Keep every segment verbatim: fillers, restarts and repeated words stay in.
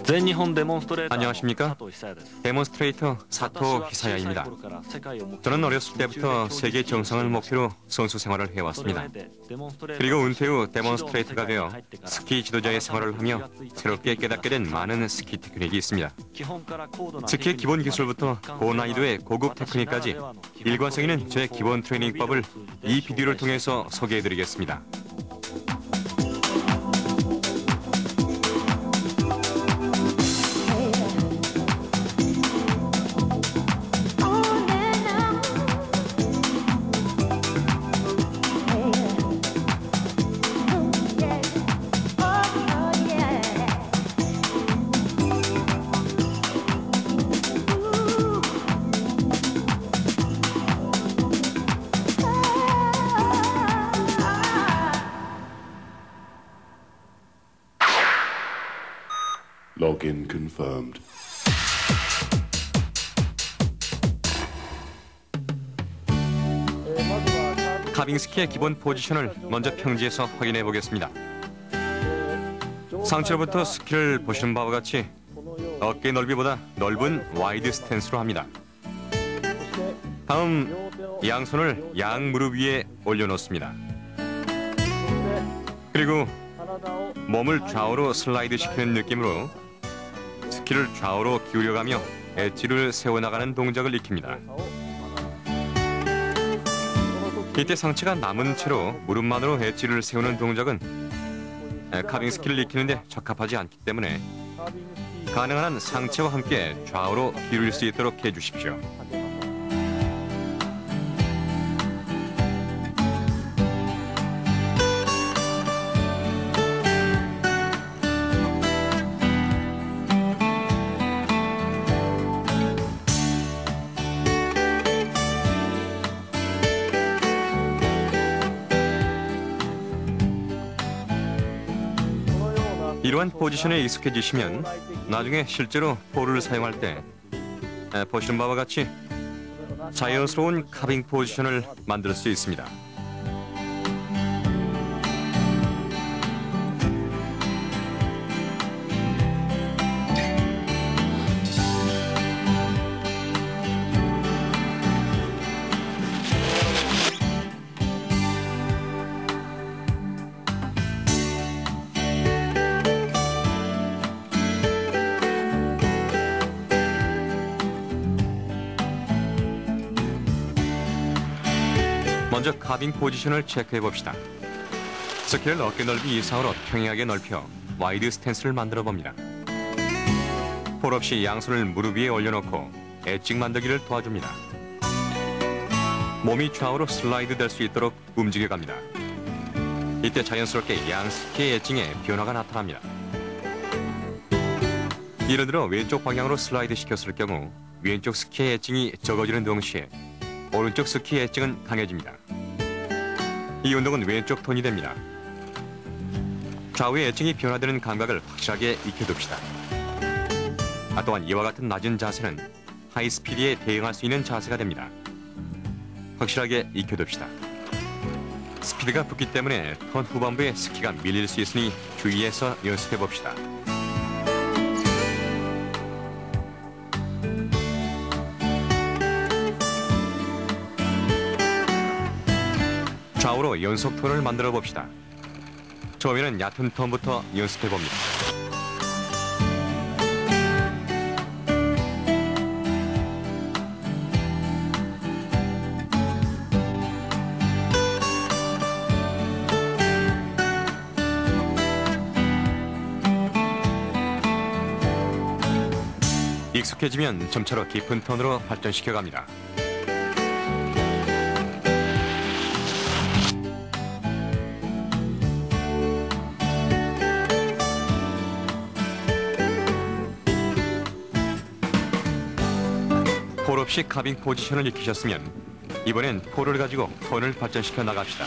안녕하십니까? 데몬스트레이터 사토 히사야입니다. 저는 어렸을 때부터 세계 정상을 목표로 선수 생활을 해왔습니다. 그리고 은퇴 후 데몬스트레이터가 되어 스키 지도자의 생활을 하며 새롭게 깨닫게 된 많은 스키 테크닉이 있습니다. 스키의 기본 기술부터 고난이도의 고급 테크닉까지 일관성 있는 제 기본 트레이닝법을 이 비디오를 통해서 소개해드리겠습니다. Login confirmed. 카빙스키의 기본 포지션을 먼저 평지에서 확인해 보겠습니다. 상체로부터 스키를 보시는 바와 같이 어깨 넓이보다 넓은 와이드 스탠스로 합니다. 다음 양손을 양 무릎 위에 올려놓습니다. 그리고 몸을 좌우로 슬라이드 시키는 느낌으로 스키를 좌우로 기울여가며 엣지를 세워나가는 동작을 익힙니다. 이때 상체가 남은 채로 무릎만으로 엣지를 세우는 동작은 카빙 스키를 익히는데 적합하지 않기 때문에 가능한 한 상체와 함께 좌우로 기울일 수 있도록 해주십시오. 이러한 포지션에 익숙해지시면 나중에 실제로 폴을 사용할 때 보시는 바와 같이 자연스러운 카빙 포지션을 만들 수 있습니다. 먼저 카빙 포지션을 체크해 봅시다. 스키를 어깨 넓이 이상으로 평행하게 넓혀 와이드 스탠스를 만들어 봅니다. 폴 없이 양손을 무릎 위에 올려놓고 엣지 만들기를 도와줍니다. 몸이 좌우로 슬라이드 될 수 있도록 움직여 갑니다. 이때 자연스럽게 양 스키의 엣징에 변화가 나타납니다. 예를 들어 왼쪽 방향으로 슬라이드 시켰을 경우 왼쪽 스키의 엣징이 적어지는 동시에 오른쪽 스키의 엣징은 강해집니다. 이 운동은 왼쪽 톤이 됩니다. 좌우의 엣징이 변화되는 감각을 확실하게 익혀둡시다. 아, 또한 이와 같은 낮은 자세는 하이스피드에 대응할 수 있는 자세가 됩니다. 확실하게 익혀둡시다. 스피드가 붙기 때문에 턴 후반부에 스키가 밀릴 수 있으니 주의해서 연습해봅시다. 좌우로 연속 턴을 만들어 봅시다. 처음에는 얕은 턴부터 연습해 봅니다. 익숙해지면 점차로 깊은 턴으로 발전시켜 갑니다. 폴 없이 카빙 포지션을 익히셨으면 이번엔 폴을 가지고 턴을 발전시켜 나갑시다.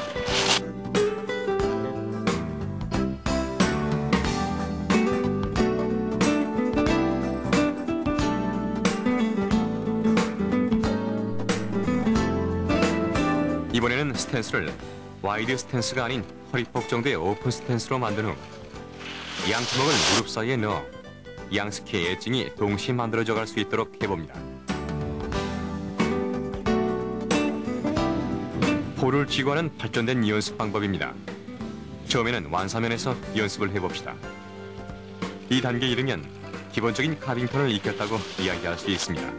이번에는 스탠스를 와이드 스탠스가 아닌 허리폭 정도의 오픈 스탠스로 만든 후 양주먹을 무릎 사이에 넣어 양 스키의 애증이 동시에 만들어져 갈 수 있도록 해봅니다. 볼을 쥐고 하는 발전된 연습 방법입니다. 처음에는 완사면에서 연습을 해봅시다. 이 단계에 이르면 기본적인 카빙턴을 익혔다고 이야기할 수 있습니다.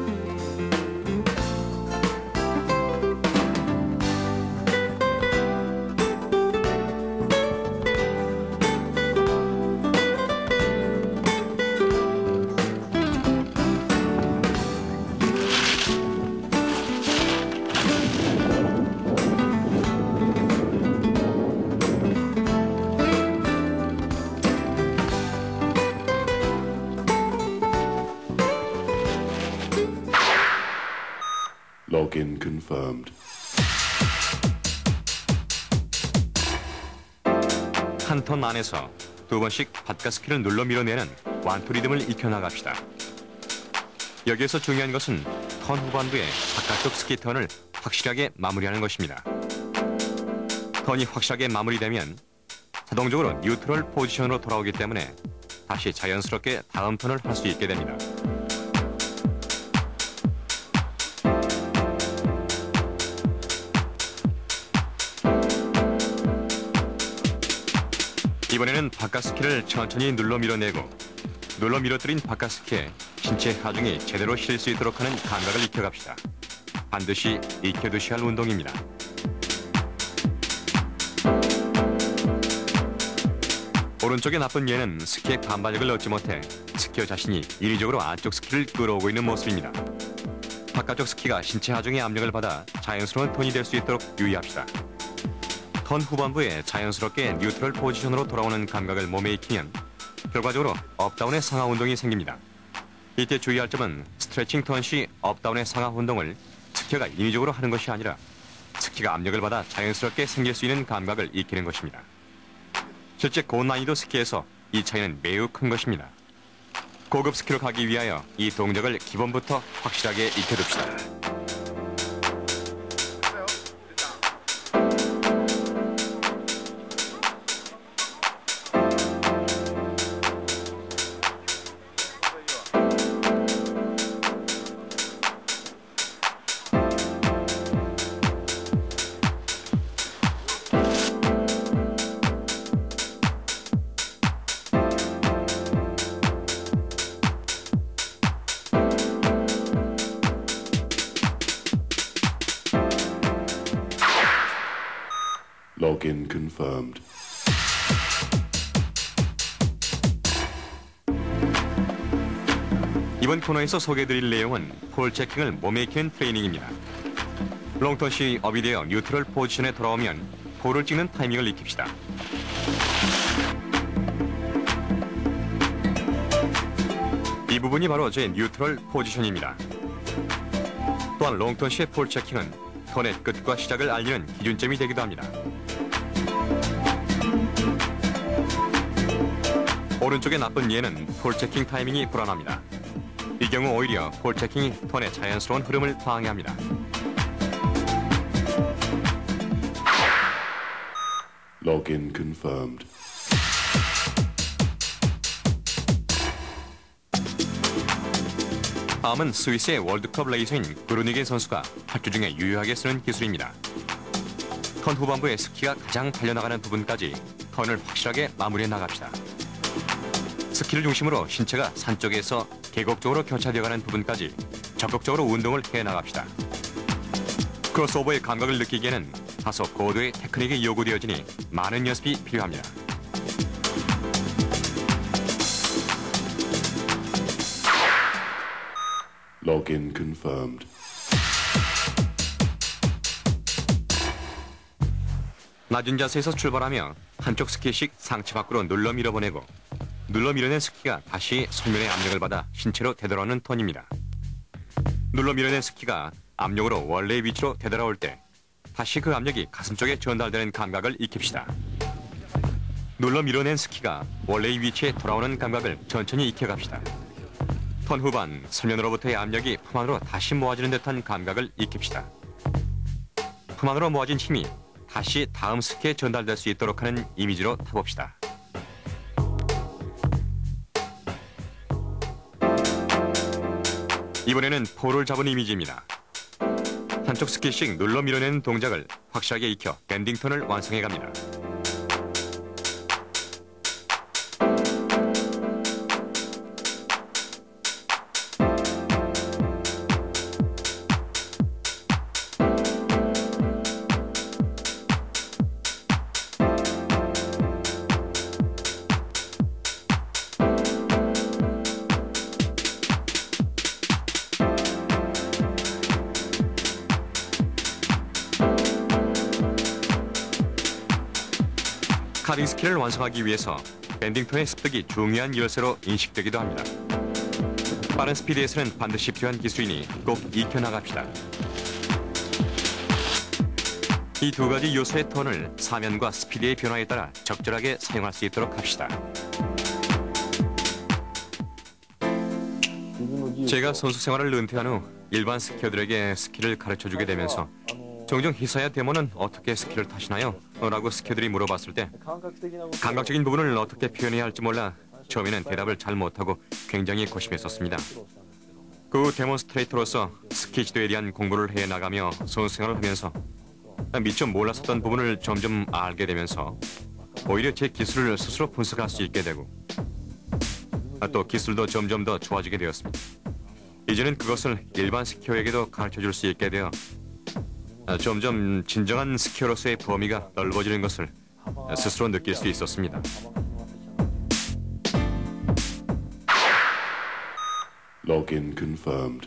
Login confirmed. 한 턴 안에서 두 번씩 바깥스키를 눌러 밀어내는 완투 리듬을 익혀나갑시다. 여기에서 중요한 것은 턴 후반부에 바깥쪽 스키 턴을 확실하게 마무리하는 것입니다. 턴이 확실하게 마무리되면 자동적으로 뉴트럴 포지션으로 돌아오기 때문에 다시 자연스럽게 다음 턴을 할 수 있게 됩니다. 이번에는 바깥스키를 천천히 눌러 밀어내고 눌러 밀어뜨린 바깥스키에 신체 하중이 제대로 실릴 수 있도록 하는 감각을 익혀갑시다. 반드시 익혀두셔야 할 운동입니다. 오른쪽에 나쁜 얘는 스키의 반발력을 얻지 못해 스키어 자신이 인위적으로 안쪽 스키를 끌어오고 있는 모습입니다. 바깥쪽 스키가 신체 하중의 압력을 받아 자연스러운 턴이 될 수 있도록 유의합시다. 턴 후반부에 자연스럽게 뉴트럴 포지션으로 돌아오는 감각을 몸에 익히면 결과적으로 업다운의 상하 운동이 생깁니다. 이때 주의할 점은 스트레칭 턴 시 업다운의 상하 운동을 스키어가 인위적으로 하는 것이 아니라 스키가 압력을 받아 자연스럽게 생길 수 있는 감각을 익히는 것입니다. 실제 고난이도 스키에서 이 차이는 매우 큰 것입니다. 고급 스키로 가기 위하여 이 동작을 기본부터 확실하게 익혀둡시다. Login confirmed. 이번 코너에서 소개해드릴 내용은 폴 체킹을 몸에 익히는 트레이닝입니다. 롱턴 시 업이 되어 뉴트럴 포지션에 돌아오면 볼을 찍는 타이밍을 익힙시다. 이 부분이 바로 제 뉴트럴 포지션입니다. 또한 롱턴 시의 폴 체킹은 턴의 끝과 시작을 알리는 기준점이 되기도 합니다. 오른쪽에 나쁜 예는 폴 체킹 타이밍이 불안합니다. 이 경우 오히려 폴 체킹이 턴의 자연스러운 흐름을 방해합니다. Login confirmed. 다음은 스위스의 월드컵 레이서인 그루니겐 선수가 활주 중에 유효하게 쓰는 기술입니다. 턴 후반부에 스키가 가장 달려나가는 부분까지 턴을 확실하게 마무리해 나갑시다. 스키를 중심으로 신체가 산 쪽에서 계곡 쪽으로 교차되어가는 부분까지 적극적으로 운동을 해 나갑시다. 크로스오버의 감각을 느끼기에는 다소 고도의 테크닉이 요구되어지니 많은 연습이 필요합니다. Login confirmed. 낮은 자세에서 출발하며 한쪽 스키씩 상체 밖으로 눌러 밀어보내고 눌러 밀어낸 스키가 다시 손면의 압력을 받아 신체로 되돌아오는 턴입니다. 눌러 밀어낸 스키가 압력으로 원래의 위치로 되돌아올 때 다시 그 압력이 가슴 쪽에 전달되는 감각을 익힙시다. 눌러 밀어낸 스키가 원래의 위치에 돌아오는 감각을 천천히 익혀갑시다. 턴 후반 손면으로부터의 압력이 품 안으로 다시 모아지는 듯한 감각을 익힙시다. 품 안으로 모아진 힘이 다시 다음 스키에 전달될 수 있도록 하는 이미지로 타봅시다. 이번에는 폴을 잡은 이미지입니다. 한쪽 스키씩 눌러 밀어내는 동작을 확실하게 익혀 밴딩턴을 완성해갑니다. 카빙 스킬을 완성하기 위해서 밴딩턴의 습득이 중요한 열쇠로 인식되기도 합니다. 빠른 스피드에서는 반드시 필요한 기술이니 꼭 익혀나갑시다. 이 두 가지 요소의 턴을 사면과 스피드의 변화에 따라 적절하게 사용할 수 있도록 합시다. 제가 선수 생활을 은퇴한 후 일반 스키어들에게 스키를 가르쳐주게 되면서 종종 히사야 데모는 어떻게 스키를 타시나요? 라고 스키어들이 물어봤을 때 감각적인 부분을 어떻게 표현해야 할지 몰라 처음에는 대답을 잘 못하고 굉장히 고심했었습니다. 그 후 데몬스트레이터로서 스키 지도에 대한 공부를 해나가며 선수 생활을 하면서 미처 몰랐었던 부분을 점점 알게 되면서 오히려 제 기술을 스스로 분석할 수 있게 되고 또 기술도 점점 더 좋아지게 되었습니다. 이제는 그것을 일반 스키어에게도 가르쳐줄 수 있게 되어 점점 진정한 스키어로서의 범위가 넓어지는 것을 스스로 느낄 수 있었습니다. Login confirmed.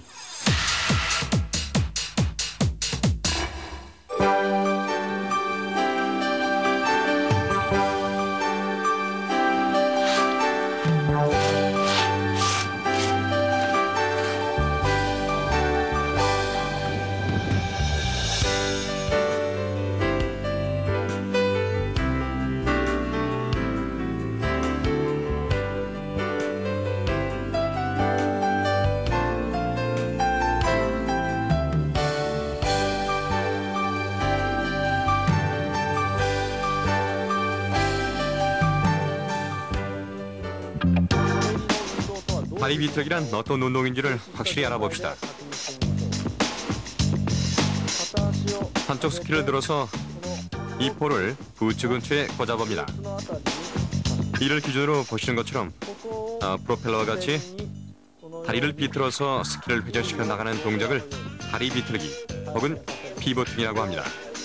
다리 비틀기란 어떤 운동인지를 확실히 알아봅시다. 한쪽 스키를 들어서 이 폴을 부츠 근처에 꽂아봅니다. 이를 기준으로 보시는 것처럼 어, 프로펠러와 같이 다리를 비틀어서 스키를 회전시켜 나가는 동작을 다리 비틀기 혹은 피보팅이라고 합니다.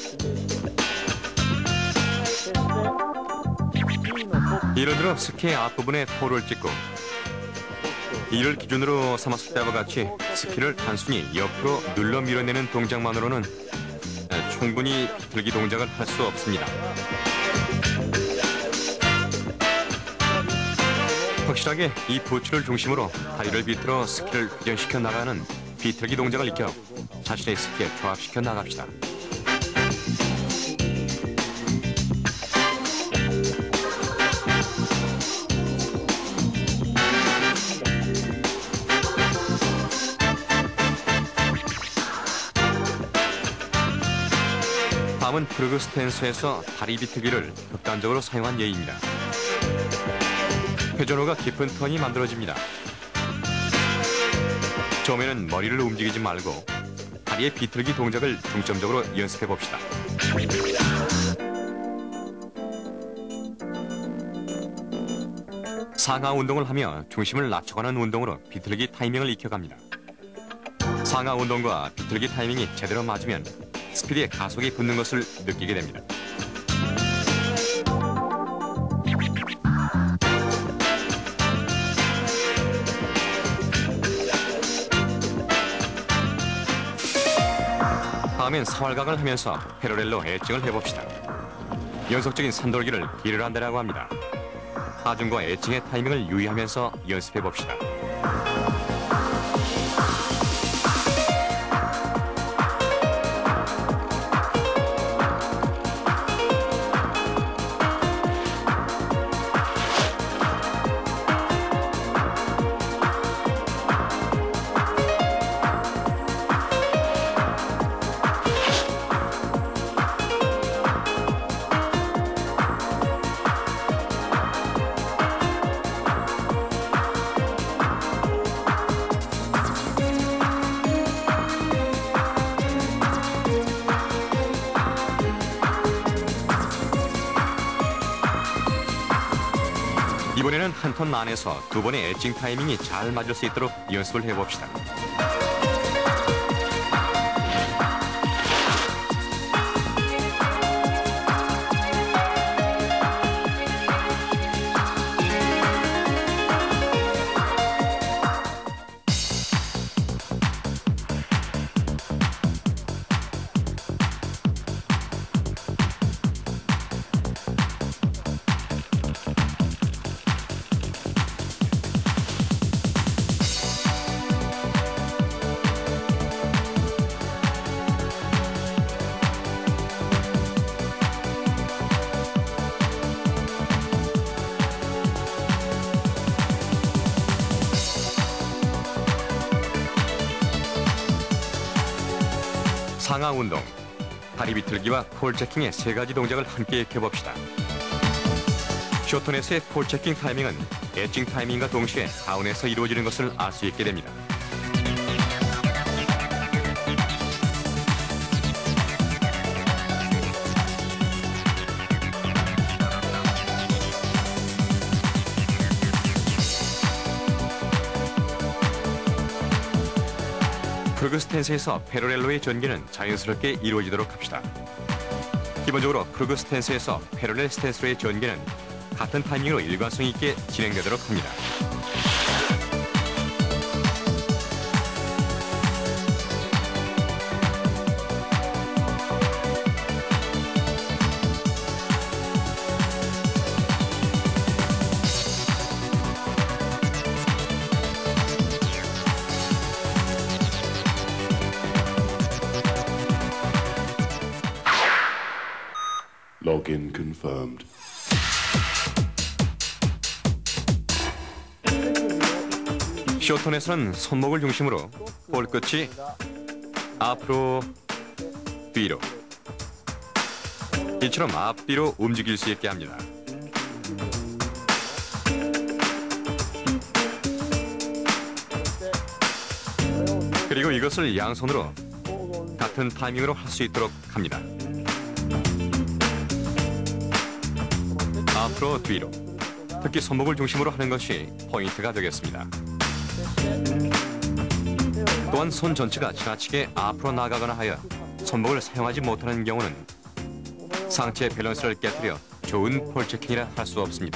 예를 들어 스키의 앞부분에 폴을 찍고 이를 기준으로 삼았을 때와 같이 스키를 단순히 옆으로 눌러 밀어내는 동작만으로는 충분히 비틀기 동작을 할 수 없습니다. 확실하게 이 부츠를 중심으로 다리를 비틀어 스키를 회전시켜 나가는 비틀기 동작을 익혀 자신의 스키에 조합시켜 나갑시다. 다음은 크루그 스탠스에서 다리 비틀기를 극단적으로 사용한 예입니다. 회전호가 깊은 턴이 만들어집니다. 처음에는 머리를 움직이지 말고 다리의 비틀기 동작을 중점적으로 연습해 봅시다. 상하 운동을 하며 중심을 낮춰가는 운동으로 비틀기 타이밍을 익혀갑니다. 상하 운동과 비틀기 타이밍이 제대로 맞으면 스피드에 가속이 붙는 것을 느끼게 됩니다. 다음엔 사활각을 하면서 패러렐로 엣징을 해봅시다. 연속적인 산돌기를 길을 한다라고 합니다. 하중과 엣징의 타이밍을 유의하면서 연습해봅시다. 이번에는 한 톤 안에서 두 번의 엣징 타이밍이 잘 맞을 수 있도록 연습을 해봅시다. 상하 운동, 다리 비틀기와 폴 체킹의 세 가지 동작을 함께 익혀봅시다. 쇼톤에서의 폴 체킹 타이밍은 엣징 타이밍과 동시에 다운에서 이루어지는 것을 알 수 있게 됩니다. 프로그 스탠스에서 패러렐로의 전개는 자연스럽게 이루어지도록 합시다. 기본적으로 프로그 스탠스에서 패러렐 스탠스로의 전개는 같은 타이밍으로 일관성 있게 진행되도록 합니다. Login confirmed. 쇼톤에서는 손목을 중심으로 볼끝이 앞으로 뒤로 이처럼 앞뒤로 움직일 수 있게 합니다. 그리고 이것을 양손으로 같은 타이밍으로 할 수 있도록 합니다. 앞으로 뒤로, 특히 손목을 중심으로 하는 것이 포인트가 되겠습니다. 또한 손 전체가 지나치게 앞으로 나가거나 하여 손목을 사용하지 못하는 경우는 상체의 밸런스를 깨뜨려 좋은 폴 체킹이라 할 수 없습니다.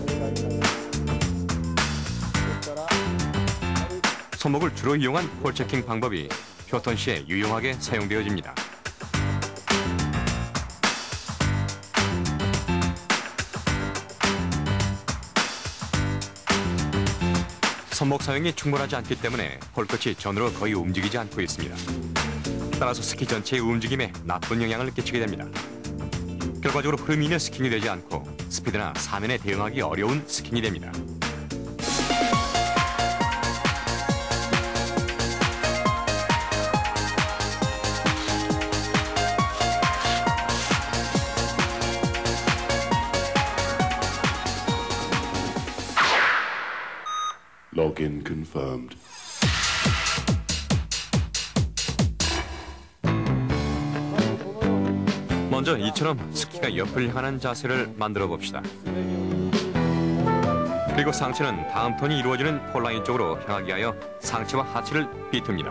손목을 주로 이용한 폴 체킹 방법이 쇼톤 시에 유용하게 사용되어집니다. 손목 사용이 충분하지 않기 때문에 볼끝이 전으로 거의 움직이지 않고 있습니다. 따라서 스키 전체의 움직임에 나쁜 영향을 끼치게 됩니다. 결과적으로 흐름이 있는 스킹이 되지 않고 스피드나 사면에 대응하기 어려운 스킹이 됩니다. Login confirmed. 먼저 이처럼 스키가 옆을 향하는 자세를 만들어 봅시다. 그리고 상체는 다음 턴이 이루어지는 폴라인 쪽으로 향하게 하여 상체와 하체를 비틉니다.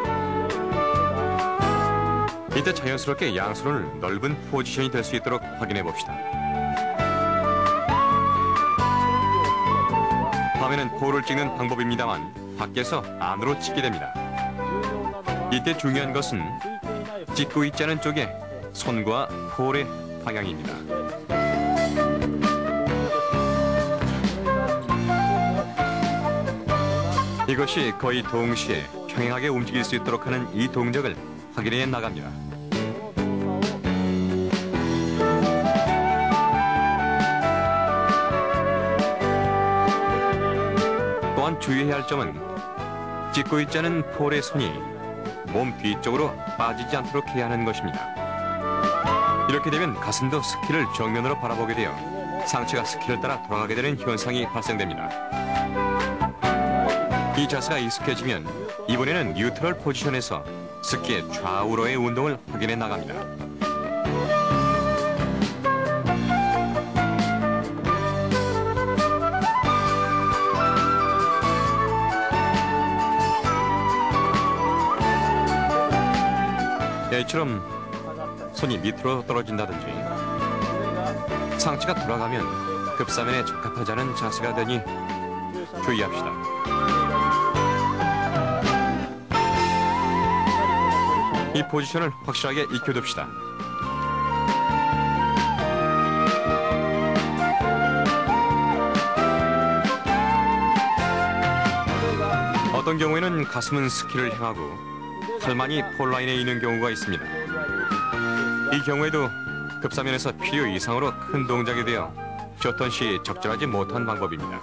이때 자연스럽게 양손을 넓은 포지션이 될 수 있도록 확인해 봅시다. 다음에는 폴을 찍는 방법입니다만 밖에서 안으로 찍게 됩니다. 이때 중요한 것은 찍고 있지 않은 쪽에 손과 폴의 방향입니다. 이것이 거의 동시에 평행하게 움직일 수 있도록 하는 이 동작을 확인해 나갑니다. 또한 주의해야 할 점은 찍고 있지 않은 폴의 손이 몸 뒤쪽으로 빠지지 않도록 해야 하는 것입니다. 이렇게 되면 가슴도 스키를 정면으로 바라보게 되어 상체가 스키를 따라 돌아가게 되는 현상이 발생됩니다. 이 자세가 익숙해지면 이번에는 뉴트럴 포지션에서 스키의 좌우로의 운동을 확인해 나갑니다. A처럼 손이 밑으로 떨어진다든지 상체가 돌아가면 급사면에 적합하지 않은 자세가 되니 주의합시다. 이 포지션을 확실하게 익혀둡시다. 어떤 경우에는 가슴은 스키를 향하고 팔만이 폴라인에 있는 경우가 있습니다. 이 경우에도 급사면에서 필요 이상으로 큰 동작이 되어 쇼턴 시 적절하지 못한 방법입니다.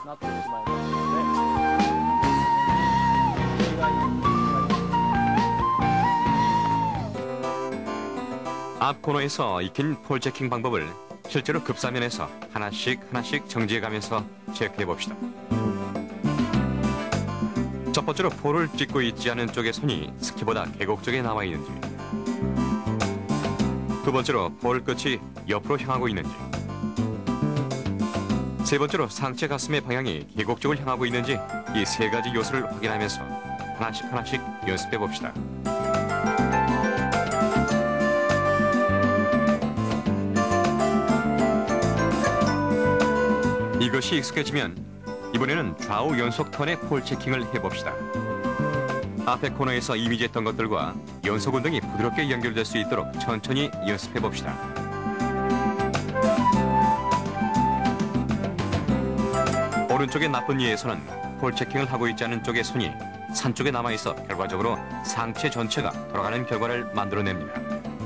앞 코너에서 익힌 폴 체킹 방법을 실제로 급사면에서 하나씩 하나씩 정지해가면서 체크해 봅시다. 첫 번째로 폴을 찍고 있지 않은 쪽의 손이 스키보다 계곡 쪽에 나와 있는지, 두 번째로 폴 끝이 옆으로 향하고 있는지, 세 번째로 상체 가슴의 방향이 계곡 쪽을 향하고 있는지 이 세 가지 요소를 확인하면서 하나씩 하나씩 연습해 봅시다. 이것이 익숙해지면 이번에는 좌우 연속 턴의 폴 체킹을 해봅시다. 앞에 코너에서 이미지 했던 것들과 연속 운동이 부드럽게 연결될 수 있도록 천천히 연습해봅시다. 오른쪽의 나쁜 예에서는 폴 체킹을 하고 있지 않은 쪽의 손이 산 쪽에 남아있어 결과적으로 상체 전체가 돌아가는 결과를 만들어냅니다.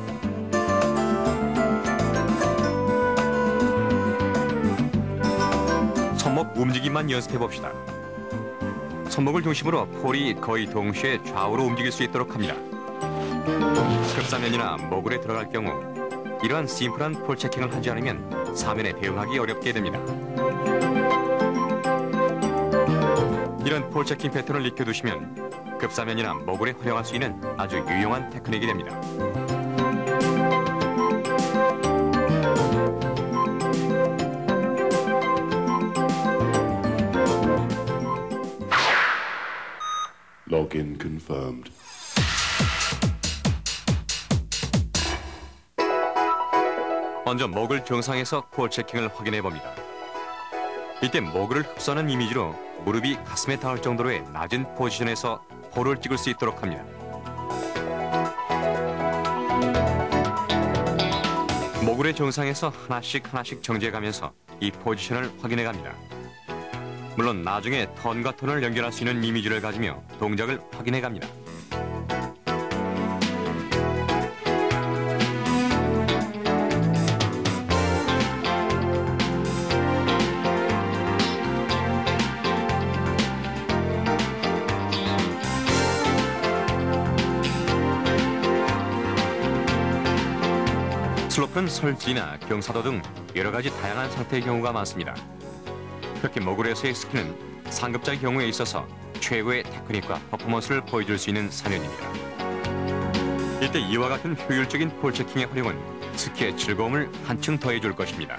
손목 움직임만 연습해봅시다. 손목을 중심으로 폴이 거의 동시에 좌우로 움직일 수 있도록 합니다. 급사면이나 모글에 들어갈 경우 이러한 심플한 폴 체킹을 하지 않으면 사면에 대응하기 어렵게 됩니다. 이런 폴 체킹 패턴을 익혀두시면 급사면이나 모글에 활용할 수 있는 아주 유용한 테크닉이 됩니다. Login confirmed. 먼저 목을 정상에서 폴 체킹을 확인해 봅니다. 이때 목을 흡수하는 이미지로 무릎이 가슴에 닿을 정도로의 낮은 포지션에서 폴을 찍을 수 있도록 합니다. 모글의 정상에서 하나씩 하나씩 정지해가면서 이 포지션을 확인해 갑니다. 물론 나중에 턴과 턴을 연결할 수 있는 이미지를 가지며 동작을 확인해 갑니다. 슬로프는 설지나 경사도 등 여러 가지 다양한 상태의 경우가 많습니다. 특히 모글에서의 스키는 상급자의 경우에 있어서 최고의 테크닉과 퍼포먼스를 보여줄 수 있는 산연입니다. 이때 이와 같은 효율적인 폴 체킹의 활용은 스키의 즐거움을 한층 더해줄 것입니다.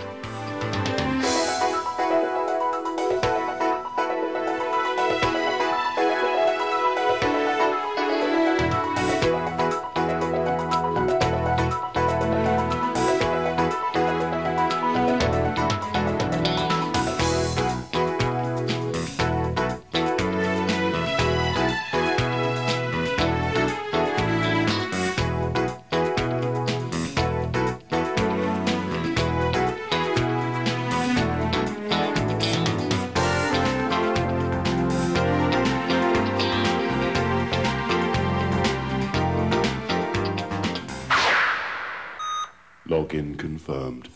Login confirmed.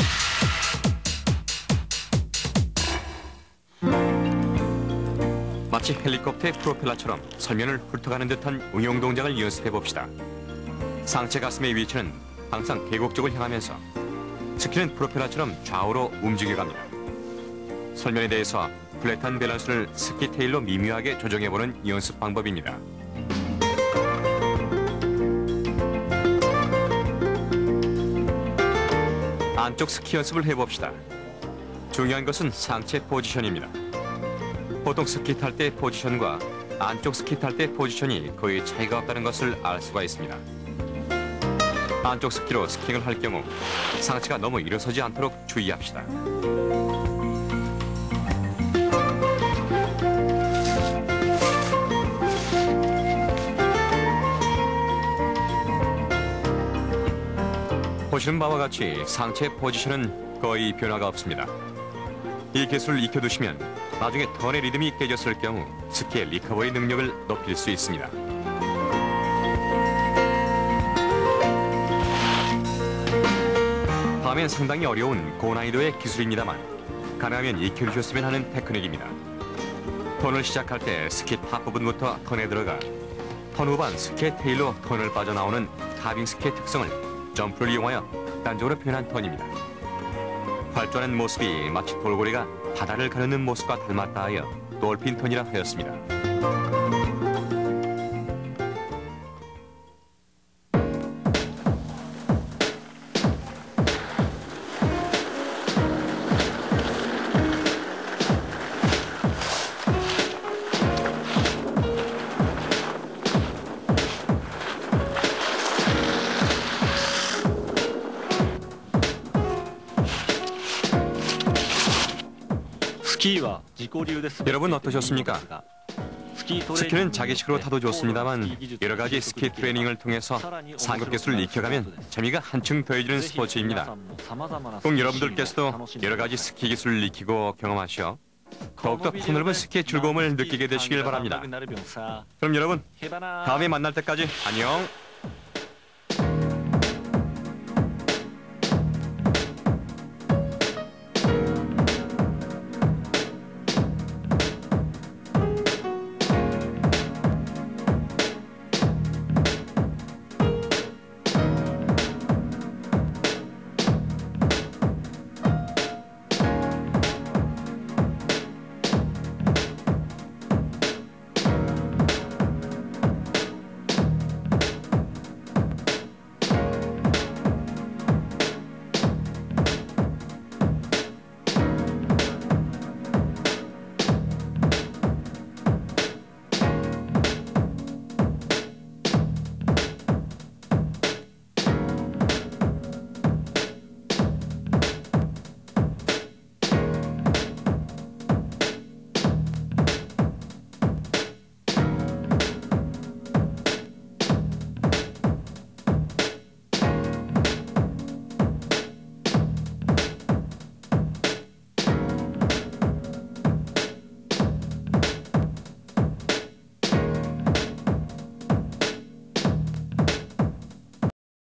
마치 헬리콥터의 프로펠러처럼 설면을 훑어가는 듯한 응용 동작을 연습해 봅시다. 상체 가슴의 위치는 항상 계곡 쪽을 향하면서 스키는 프로펠러처럼 좌우로 움직여갑니다. 설면에 대해서 플랫한 밸런스를 스키 테일로 미묘하게 조정해보는 연습 방법입니다. 안쪽 스키 연습을 해봅시다. 중요한 것은 상체 포지션입니다. 보통 스키 탈 때 포지션과 안쪽 스키 탈 때 포지션이 거의 차이가 없다는 것을 알 수가 있습니다. 안쪽 스키로 스킹을 할 경우 상체가 너무 일어서지 않도록 주의합시다. 보시는 바와 같이 상체 포지션은 거의 변화가 없습니다. 이 기술을 익혀두시면 나중에 턴의 리듬이 깨졌을 경우 스키의 리커버리 능력을 높일 수 있습니다. 다음엔 상당히 어려운 고난이도의 기술입니다만 가능하면 익혀주셨으면 하는 테크닉입니다. 턴을 시작할 때 스키 탑 부분부터 턴에 들어가 턴 후반 스키의 테일로 턴을 빠져나오는 카빙 스키의 특성을 점프를 이용하여 극단적으로 표현한 턴입니다. 활주하는 모습이 마치 돌고래가 바다를 가르는 모습과 닮았다 하여 돌핀 턴이라 하였습니다. 여러분 어떠셨습니까? 스키는 자기식으로 타도 좋습니다만 여러 가지 스키 트레이닝을 통해서 상급 기술을 익혀가면 재미가 한층 더해지는 스포츠입니다. 꼭 여러분들께서도 여러 가지 스키 기술을 익히고 경험하시어 더욱더 폭넓은 스키의 즐거움을 느끼게 되시길 바랍니다. 그럼 여러분, 다음에 만날 때까지 안녕!